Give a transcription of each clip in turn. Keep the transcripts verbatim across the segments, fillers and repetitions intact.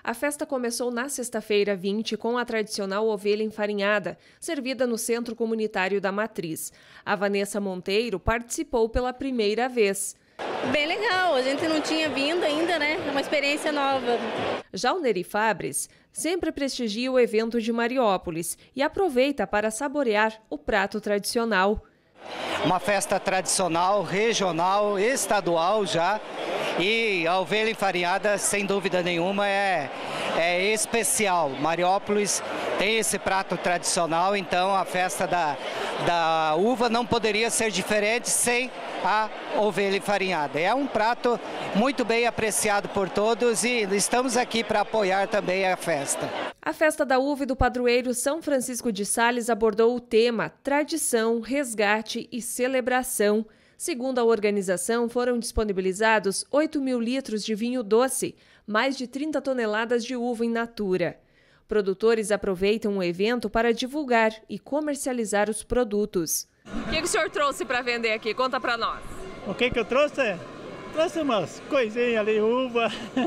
A festa começou na sexta-feira vinte com a tradicional ovelha enfarinhada, servida no Centro Comunitário da Matriz. A Vanessa Monteiro participou pela primeira vez. Bem legal, a gente não tinha vindo ainda, né? É uma experiência nova. Já o Neri Fabres sempre prestigia o evento de Mariópolis e aproveita para saborear o prato tradicional. Uma festa tradicional, regional, estadual já. E a ovelha enfarinhada, sem dúvida nenhuma, é, é especial. Mariópolis tem esse prato tradicional, então a festa da, da uva não poderia ser diferente sem a ovelha enfarinhada. É um prato muito bem apreciado por todos e estamos aqui para apoiar também a festa. A festa da uva e do padroeiro São Francisco de Sales abordou o tema tradição, resgate e celebração. Segundo a organização, foram disponibilizados oito mil litros de vinho doce, mais de trinta toneladas de uva in natura. Produtores aproveitam o evento para divulgar e comercializar os produtos. O que, que o senhor trouxe para vender aqui? Conta para nós. O que, que eu trouxe? Trouxe umas coisinhas ali, uva,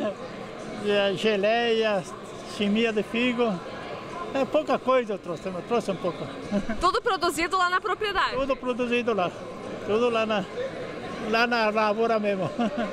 geleia, chimia de figo. É pouca coisa eu trouxe, eu trouxe um pouco. Tudo produzido lá na propriedade? Tudo produzido lá. Tudo lá na, lá na lavoura mesmo.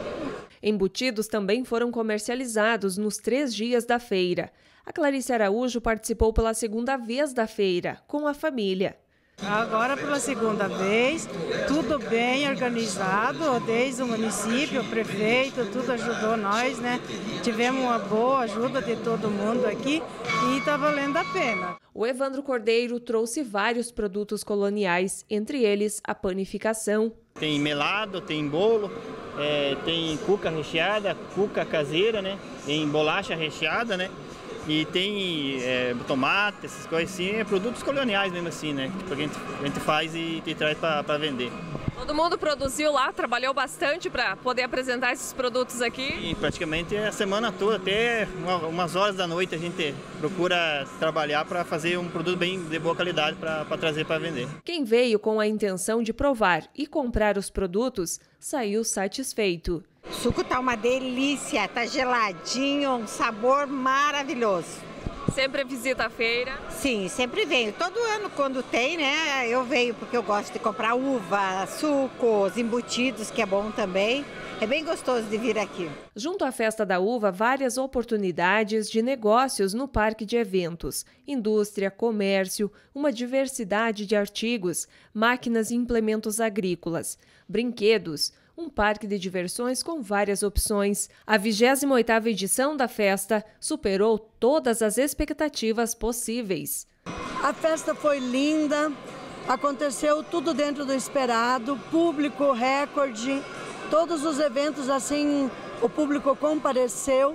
Embutidos também foram comercializados nos três dias da feira. A Clarice Araújo participou pela segunda vez da feira, com a família. Agora pela segunda vez, tudo bem organizado, desde o município, o prefeito, tudo ajudou nós, né? Tivemos uma boa ajuda de todo mundo aqui e está valendo a pena. O Evandro Cordeiro trouxe vários produtos coloniais, entre eles a panificação. Tem melado, tem bolo, é, tem cuca recheada, cuca caseira, né? Tem bolacha recheada, né? E tem é, tomate, essas coisas assim, é produtos coloniais mesmo assim, né? Tipo, a gente, a gente faz e, e traz para vender. Todo mundo produziu lá, trabalhou bastante para poder apresentar esses produtos aqui? E praticamente a semana toda, até uma, umas horas da noite a gente procura trabalhar para fazer um produto bem de boa qualidade para trazer para vender. Quem veio com a intenção de provar e comprar os produtos, saiu satisfeito. O suco tá uma delícia, tá geladinho, um sabor maravilhoso. Sempre visita a feira? Sim, sempre venho. Todo ano quando tem, né, eu venho porque eu gosto de comprar uva, sucos, embutidos, que é bom também. É bem gostoso de vir aqui. Junto à Festa da Uva, várias oportunidades de negócios no parque de eventos. Indústria, comércio, uma diversidade de artigos, máquinas e implementos agrícolas, brinquedos, um parque de diversões com várias opções. A vigésima oitava edição da festa superou todas as expectativas possíveis. A festa foi linda, aconteceu tudo dentro do esperado, público recorde, todos os eventos assim, o público compareceu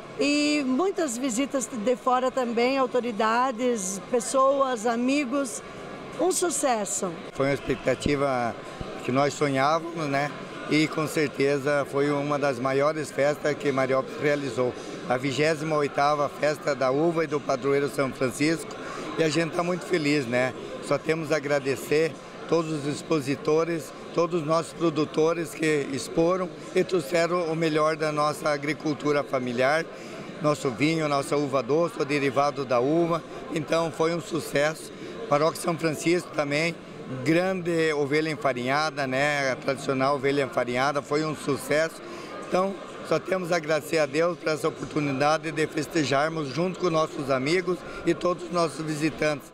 e muitas visitas de fora também, autoridades, pessoas, amigos, um sucesso. Foi uma expectativa que nós sonhávamos, né? E com certeza foi uma das maiores festas que Mariópolis realizou. A vigésima oitava Festa da Uva e do Padroeiro São Francisco. E a gente está muito feliz, né? Só temos a agradecer todos os expositores, todos os nossos produtores que exporam e trouxeram o melhor da nossa agricultura familiar. Nosso vinho, nossa uva doce, o derivado da uva. Então foi um sucesso. Paróquia São Francisco também. Grande ovelha enfarinhada, né? A tradicional ovelha enfarinhada, foi um sucesso. Então, só temos a agradecer a Deus por essa oportunidade de festejarmos junto com nossos amigos e todos os nossos visitantes.